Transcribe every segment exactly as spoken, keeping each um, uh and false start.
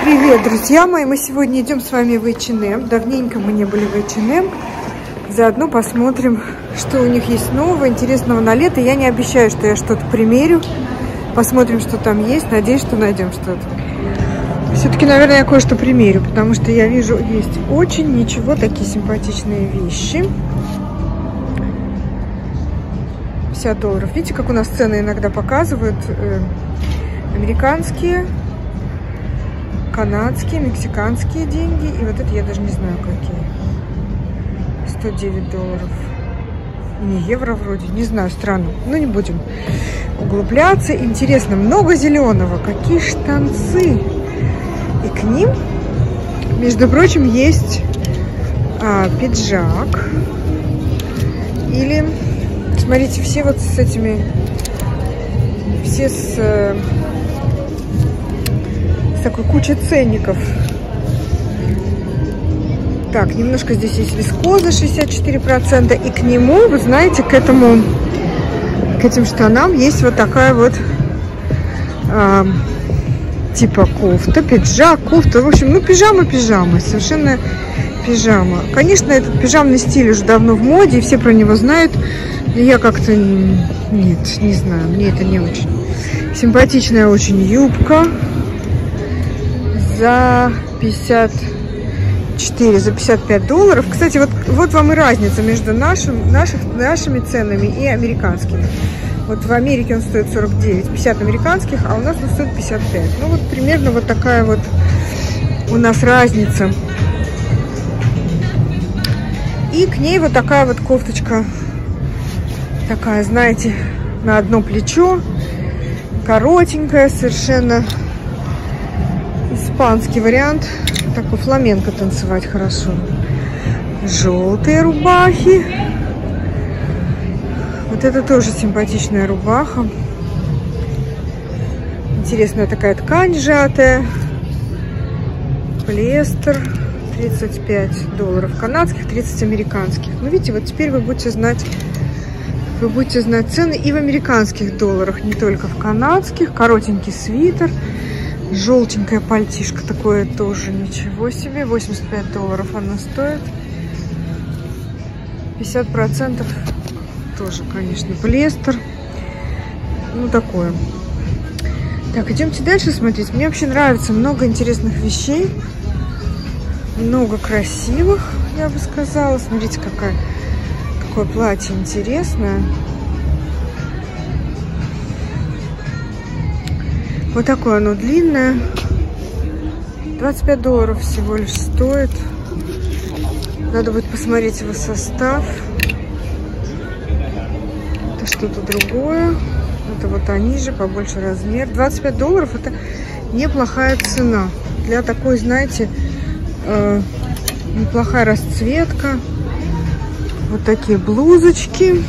Привет, друзья мои! Мы сегодня идем с вами в эйч энд эм. Давненько мы не были в эйч энд эм. Заодно посмотрим, что у них есть нового, интересного на лето. Я не обещаю, что я что-то примерю. Посмотрим, что там есть. Надеюсь, что найдем что-то. Все-таки, наверное, я кое-что примерю, потому что я вижу, есть очень ничего, такие симпатичные вещи. пятьдесят долларов. Видите, как у нас цены иногда показывают? Э, американские, канадские, мексиканские деньги. И вот это я даже не знаю, какие. сто девять долларов. Не евро вроде. Не знаю, странно. Но не будем углубляться. Интересно, много зеленого. Какие штанцы. И к ним, между прочим, есть а, пиджак. Или, смотрите, все вот с этими, все с, с такой кучей ценников. Так, немножко здесь есть вискоза, шестьдесят четыре процента. И к нему, вы знаете, к этому, к этим штанам есть вот такая вот а, типа кофта, пиджак, кофта. В общем, ну пижама-пижама, совершенно пижама. Конечно, этот пижамный стиль уже давно в моде, и все про него знают. Но я как-то, нет, не знаю, мне это не очень. Симпатичная очень юбка за пятьдесят четыре, за пятьдесят пять долларов. Кстати, вот, вот вам и разница между нашим, наших, нашими ценами и американскими. Вот в Америке он стоит сорок девять, пятьдесят американских, а у нас он стоит пятьдесят пять. Ну вот примерно вот такая вот у нас разница. И к ней вот такая вот кофточка. Такая, знаете, на одно плечо. Коротенькая, совершенно испанский вариант. Такой фламенко танцевать хорошо. Желтые рубахи. Вот это тоже симпатичная рубаха. Интересная такая ткань сжатая. Полиэстер. тридцать пять долларов канадских, тридцать американских. Ну, видите, вот теперь вы будете знать, вы будете знать цены и в американских долларах, не только в канадских. Коротенький свитер. Желтенькая пальтишко такое тоже ничего себе. восемьдесят пять долларов она стоит. пятьдесят процентов тоже, конечно, полиэстер. Ну, такое. Так, идемте дальше смотреть. Мне вообще нравится много интересных вещей. Много красивых, я бы сказала. Смотрите, какая, какое платье интересное. Вот такое оно длинное. двадцать пять долларов всего лишь стоит. Надо будет посмотреть его состав. Это что-то другое. Это вот они же, побольше размер. двадцать пять долларов это неплохая цена. Для такой, знаете, э, неплохая расцветка. Вот такие блузочки.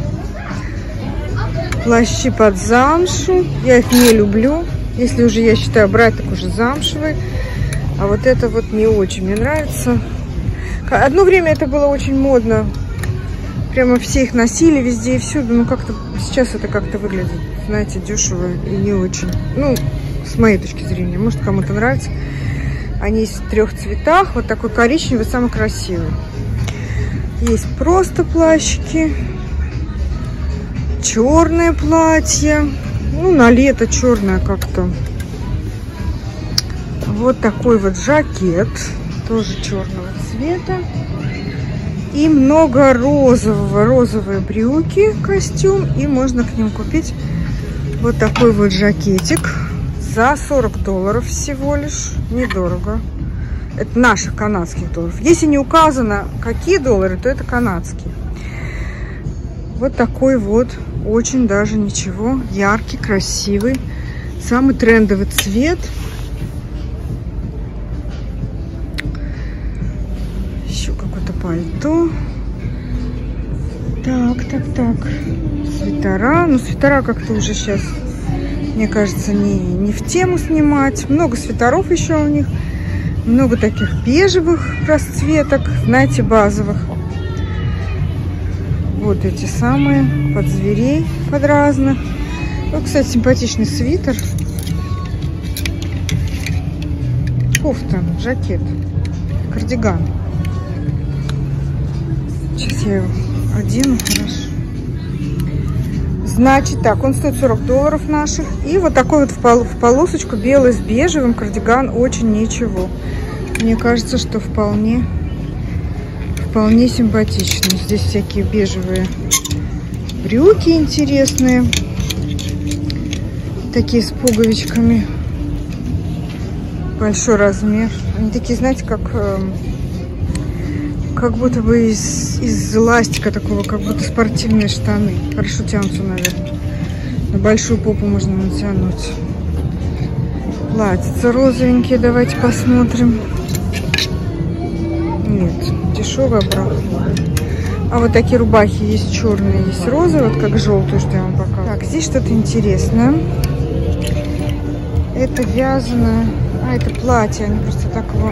Плащи под замшу. Я их не люблю. Если уже, я считаю, брать, так уже замшевые. А вот это вот не очень мне нравится. Одно время это было очень модно. Прямо все их носили везде и всюду. Но как-то сейчас это как-то выглядит, знаете, дешево и не очень. Ну, с моей точки зрения. Может, кому-то нравится. Они есть в трех цветах. Вот такой коричневый, самый красивый. Есть просто плащики. Черное платье. Ну, на лето черное как-то. Вот такой вот жакет. Тоже черного цвета. И много розового. Розовые брюки, костюм. И можно к ним купить вот такой вот жакетик. За сорок долларов всего лишь. Недорого. Это наших канадских долларов. Если не указано, какие доллары, то это канадские. Вот такой вот. Очень даже ничего. Яркий, красивый. Самый трендовый цвет. Еще какое-то пальто. Так, так, так. Свитера. Ну, свитера как-то уже сейчас, мне кажется, не, не в тему снимать. Много свитеров еще у них. Много таких бежевых расцветок, знаете, базовых. Вот эти самые, под зверей, под разных. Вот, кстати, симпатичный свитер. кофта, жакет, кардиган. Сейчас я его одену, хорошо. Значит, так, он стоит сорок долларов наших. И вот такой вот в, пол, в полосочку белый с бежевым кардиган очень ничего. Мне кажется, что вполне, вполне симпатичный. Здесь всякие бежевые брюки интересные. Такие с пуговичками. Большой размер. Они такие, знаете, как... Как будто бы из, из эластика такого, как будто спортивные штаны. Хорошо тянутся, наверное. На большую попу можно натянуть. Платьица розовенькие, давайте посмотрим. Нет, дешевая, правда. А вот такие рубахи есть черные, есть розовые, вот как желтую, что я вам показываю. Так, здесь что-то интересное. Это вязаное. А, это платье, они просто так его...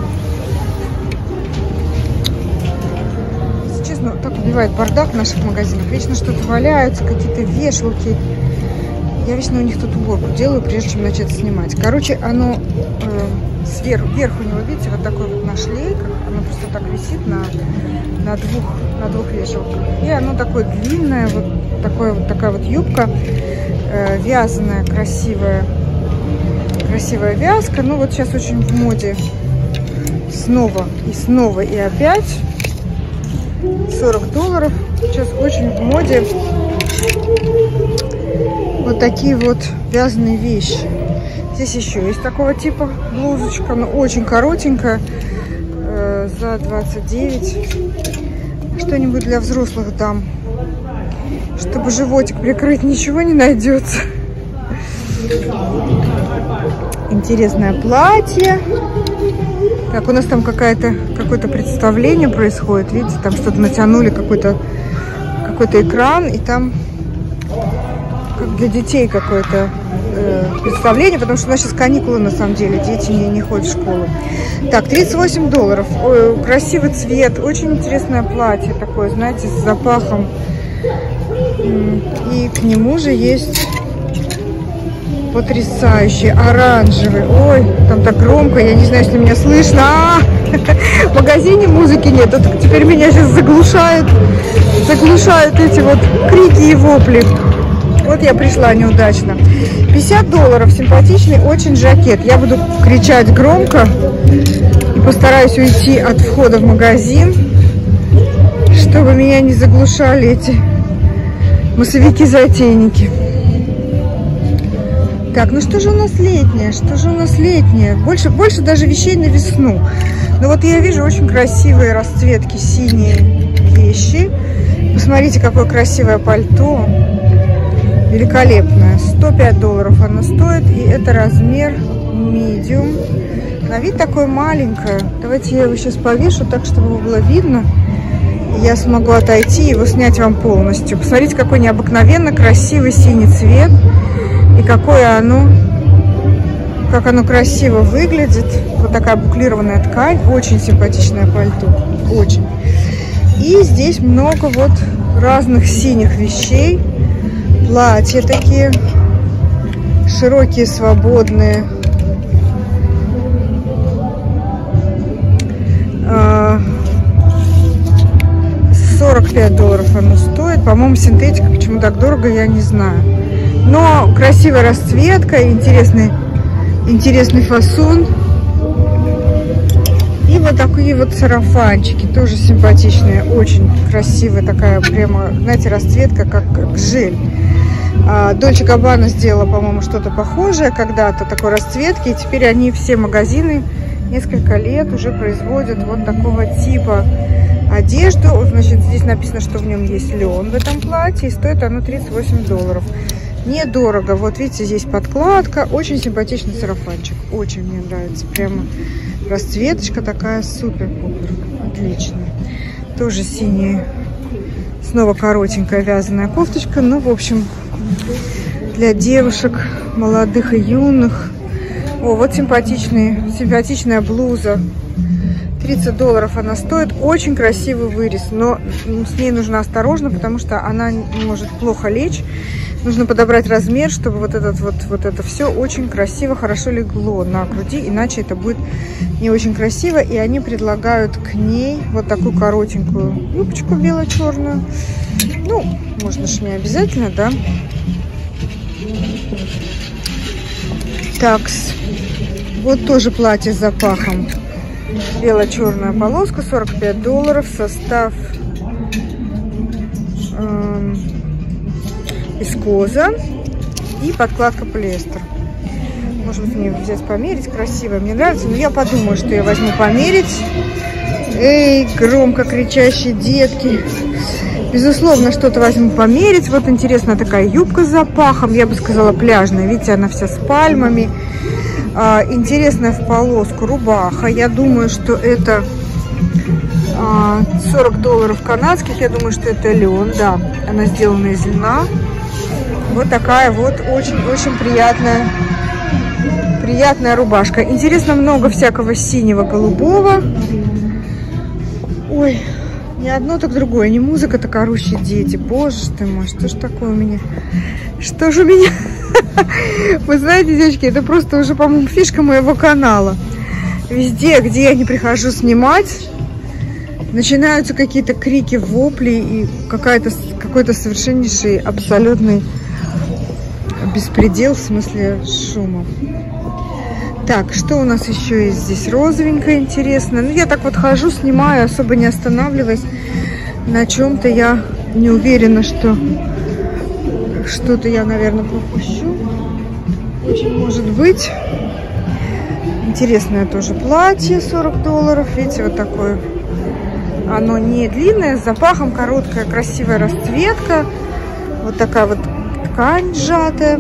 Ну, так убивает бардак в наших магазинах. Вечно что-то валяются, какие-то вешалки. Я вечно у них тут уборку делаю, прежде чем начать снимать. Короче, оно э, сверху, вверх у него, видите, вот такой вот на шлейках. Оно просто так висит на, на, двух, на двух вешалках. И оно такое длинное, вот, такое, вот такая вот юбка. Э, вязаная, красивая. Красивая вязка. Ну вот сейчас очень в моде снова и снова и опять. сорок долларов. Сейчас очень в моде вот такие вот вязаные вещи. Здесь еще есть такого типа блузочка, но очень коротенькая, э, за двадцать девять. Что-нибудь для взрослых дам, чтобы животик прикрыть, ничего не найдется. Интересное платье. Так, у нас там какая-то какое-то представление происходит. Видите, там что-то натянули, какой-то какой-то экран, и там как для детей какое-то э, представление, потому что у нас сейчас каникулы, на самом деле, дети не, не ходят в школу. Так, тридцать восемь долларов. Ой, красивый цвет, очень интересное платье такое, знаете, с запахом. И к нему же есть потрясающий оранжевый. Ой, там так громко, я не знаю, если меня слышно. А -а -а! В магазине музыки нет, а теперь меня сейчас заглушают, заглушают эти вот крики и вопли. Вот я пришла неудачно. пятьдесят долларов, симпатичный очень жакет. Я буду кричать громко и постараюсь уйти от входа в магазин, чтобы меня не заглушали эти массовики-затейники. Так, ну что же у нас летнее? Что же у нас летнее? Больше, больше даже вещей на весну. Но вот я вижу очень красивые расцветки, синие вещи. Посмотрите, какое красивое пальто. Великолепное. сто пять долларов оно стоит. И это размер medium. На вид такое маленькое. Давайте я его сейчас повешу так, чтобы его было видно. И я смогу отойти и его снять вам полностью. Посмотрите, какой необыкновенно красивый синий цвет. И какое оно, как оно красиво выглядит. Вот такая буклированная ткань. Очень симпатичное пальто. Очень. И здесь много вот разных синих вещей. Платья такие. Широкие, свободные. сорок пять долларов оно стоит. По-моему, синтетика. Почему так дорого, я не знаю. Но красивая расцветка, интересный, интересный фасон. И вот такие вот сарафанчики, тоже симпатичные, очень красивая такая, прямо, знаете, расцветка, как, как жель. Дольче Габбана сделала, по-моему, что-то похожее когда-то, такой расцветки. И теперь они, все магазины, несколько лет уже производят вот такого типа одежду. Значит, здесь написано, что в нем есть лен в этом платье. И стоит оно тридцать восемь долларов. Недорого. Вот видите, здесь подкладка. Очень симпатичный сарафанчик. Очень мне нравится. Прямо расцветочка такая супер-пупер. Отличная. Тоже синяя. Снова коротенькая вязаная кофточка. Ну, в общем, для девушек, молодых и юных. О, вот симпатичный, симпатичная блуза. тридцать долларов она стоит. Очень красивый вырез, но с ней нужно осторожно, потому что она может плохо лечь. Нужно подобрать размер, чтобы вот, этот, вот, вот это все очень красиво, хорошо легло на груди, иначе это будет не очень красиво. И они предлагают к ней вот такую коротенькую юбочку бело-черную. Ну, можно же не обязательно, да? Такс. Вот тоже платье с запахом. Бело-черная полоска, сорок пять долларов. Состав эм, вискоза и подкладка полиэстер. Может быть, мне взять померить, красиво, мне нравится. Но я подумаю, что я возьму померить. Эй, громко кричащие детки. Безусловно, что-то возьму померить. Вот интересная такая юбка с запахом. Я бы сказала, пляжная. Видите, она вся с пальмами. А, интересная в полоску рубаха. Я думаю, что это а, сорок долларов канадских. Я думаю, что это лен. Да, она сделана из льна. Вот такая вот очень-очень приятная, приятная рубашка. Интересно, много всякого синего, голубого. Ой, не одно, так другое. Не музыка, так орущие дети. Боже ты мой, что ж такое у меня? Что же у меня? Вы знаете, девочки, это просто уже, по-моему, фишка моего канала. Везде, где я не прихожу снимать, начинаются какие-то крики, вопли и какая-то, какой-то совершеннейший, абсолютный беспредел в смысле шума. Так, что у нас еще есть здесь? Розовенькое, интересно. Ну, я так вот хожу, снимаю, особо не останавливаясь. На чем-то я не уверена, что что-то я, наверное, пропущу. Очень может быть. Интересное тоже платье, сорок долларов. Видите, вот такое. Оно не длинное, с запахом, короткая, красивая расцветка. Вот такая вот ткань сжатая.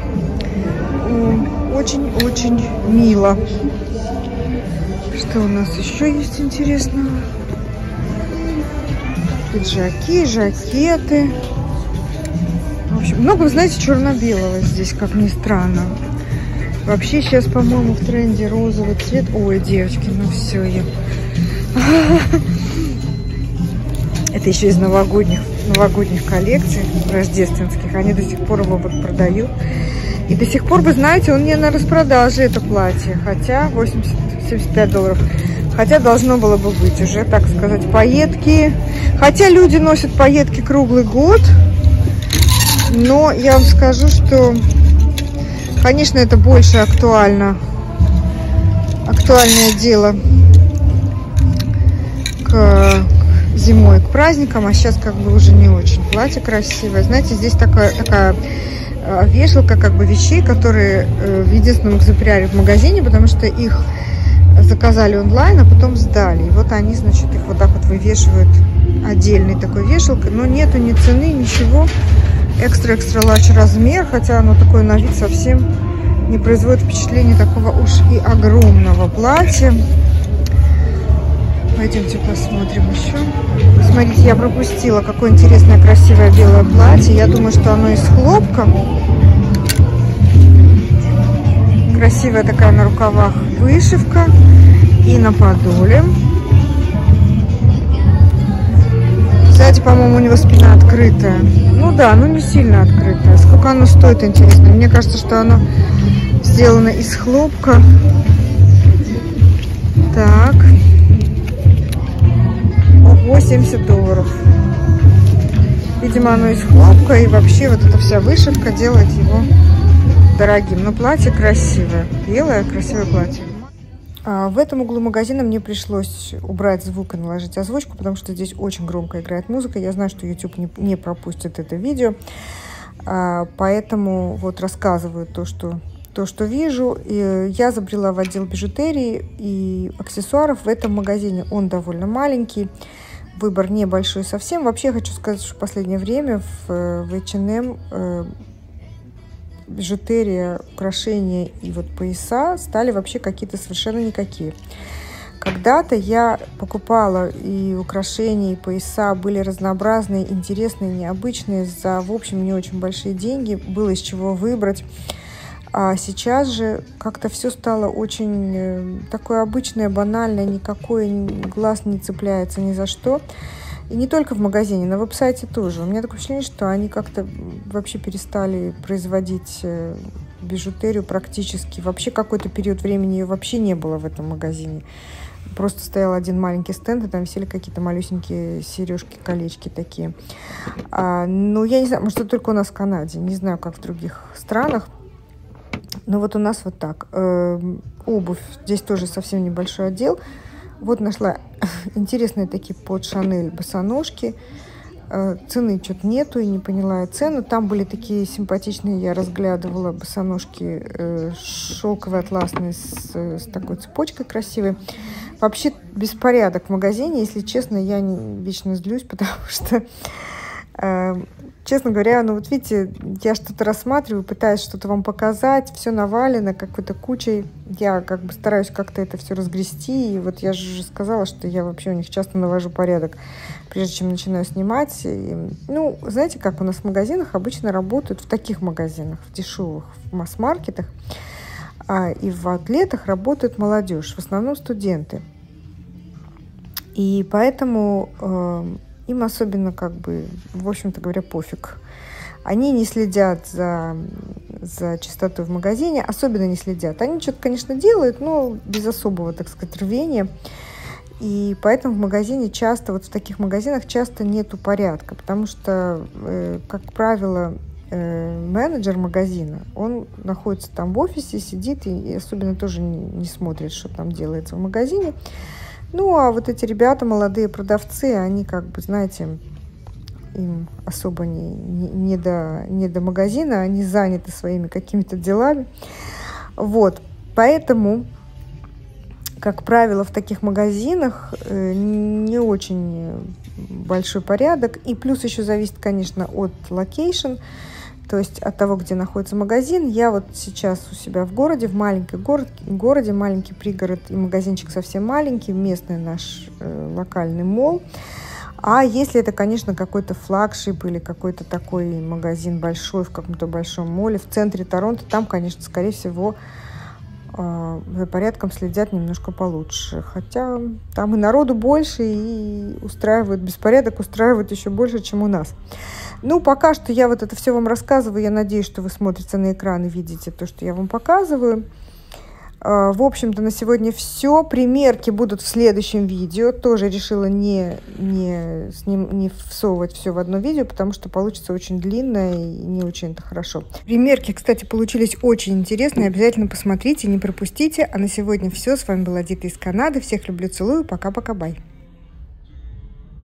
Очень-очень мило. Что у нас еще есть интересного? Пиджаки, жакеты. В общем, много, вы знаете, черно-белого здесь, как ни странно. Вообще сейчас, по-моему, в тренде розовый цвет. Ой, девочки, ну все, я... Это еще из новогодних, новогодних коллекций, рождественских. Они до сих пор его вот продают. И до сих пор, вы знаете, он не на распродаже, это платье. Хотя восемьдесят-семьдесят пять долларов. Хотя должно было бы быть уже, так сказать, пайетки. Хотя люди носят пайетки круглый год. Но я вам скажу, что, конечно, это больше актуально. Актуальное дело к зимой, к праздникам. А сейчас как бы уже не очень. Платье красивое. Знаете, здесь такая... такая вешалка как бы вещей, которые в единственном экземпляре в магазине, потому что их заказали онлайн, а потом сдали. И вот они, значит, их вот так вот вывешивают отдельной такой вешалкой, но нету ни цены, ничего. Экстра-экстра ларч размер, хотя оно такое на вид совсем не производит впечатления такого уж и огромного платья. Пойдемте посмотрим еще. Смотрите, я пропустила, какое интересное, красивое белое платье. Я думаю, что оно из хлопка. Красивая такая на рукавах вышивка. И на подоле. Сзади, по-моему, у него спина открытая. Ну да, ну не сильно открытая. Сколько оно стоит, интересно. Мне кажется, что оно сделано из хлопка. Так. восемьдесят долларов. Видимо, оно из хлопка, и вообще вот эта вся вышивка делает его дорогим. Но платье красивое. Белое, красивое платье. А в этом углу магазина мне пришлось убрать звук и наложить озвучку, потому что здесь очень громко играет музыка. Я знаю, что YouTube не, не пропустит это видео. А, поэтому вот рассказываю то, что... То, что вижу. И я забрела в отдел бижутерии и аксессуаров в этом магазине. Он довольно маленький, выбор небольшой совсем. Вообще хочу сказать, что в последнее время в, в эйч энд эм э, бижутерия, украшения и вот пояса стали вообще какие-то совершенно никакие. Когда-то я покупала и украшения, и пояса были разнообразные, интересные, необычные, за, в общем, не очень большие деньги. Было из чего выбрать. А сейчас же как-то все стало очень такое обычное, банальное, никакой глаз не цепляется ни за что. И не только в магазине, на веб-сайте тоже. У меня такое впечатление, что они как-то вообще перестали производить бижутерию практически. Вообще какой-то период времени ее вообще не было в этом магазине. Просто стоял один маленький стенд, и там висели какие-то малюсенькие сережки, колечки такие. А, ну, я не знаю, может, это только у нас в Канаде. Не знаю, как в других странах. Но вот у нас вот так. Э, обувь. Здесь тоже совсем небольшой отдел. Вот нашла интересные такие под Шанель босоножки. Э, цены что-то нету, и не поняла я цену. Там были такие симпатичные, я разглядывала босоножки э, шелковые, атласные, с, с такой цепочкой красивой. Вообще беспорядок в магазине, если честно, я не, вечно злюсь, потому что, э, честно говоря, ну вот видите, я что-то рассматриваю, пытаюсь что-то вам показать, все навалено какой-то кучей, я как бы стараюсь как-то это все разгрести, и вот я же сказала, что я вообще у них часто навожу порядок, прежде чем начинаю снимать. И, ну, знаете, как у нас в магазинах обычно работают, в таких магазинах, в дешевых, в масс-маркетах, а, и в атлетах работает молодежь, в основном студенты. И поэтому э, им особенно, как бы, в общем-то говоря, пофиг. Они не следят за, за чистотой в магазине, особенно не следят. Они что-то, конечно, делают, но без особого, так сказать, рвения. И поэтому в магазине часто, вот в таких магазинах часто нету порядка, потому что, э, как правило, э, менеджер магазина, он находится там в офисе, сидит и, и особенно тоже не, не смотрит, что там делается в магазине. Ну, а вот эти ребята, молодые продавцы, они, как бы, знаете, им особо не, не, не, до, не до магазина, они заняты своими какими-то делами. Вот, поэтому, как правило, в таких магазинах не очень большой порядок. И плюс еще зависит, конечно, от локейшн, то есть от того, где находится магазин. Я вот сейчас у себя в городе, в маленьком город, городе, маленький пригород, и магазинчик совсем маленький, местный наш э, локальный молл. А если это, конечно, какой-то флагшип или какой-то такой магазин большой в каком-то большом молле в центре Торонто, там, конечно, скорее всего, э, за порядком следят немножко получше. Хотя там и народу больше, и устраивают беспорядок, устраивают еще больше, чем у нас. Ну, пока что я вот это все вам рассказываю. Я надеюсь, что вы смотрите на экран и видите то, что я вам показываю. В общем-то, на сегодня все. Примерки будут в следующем видео. Тоже решила не, не, сним, не всовывать все в одно видео, потому что получится очень длинное и не очень-то хорошо. Примерки, кстати, получились очень интересные. Обязательно посмотрите, не пропустите. А на сегодня все. С вами была Дита из Канады. Всех люблю, целую. Пока-пока, бай.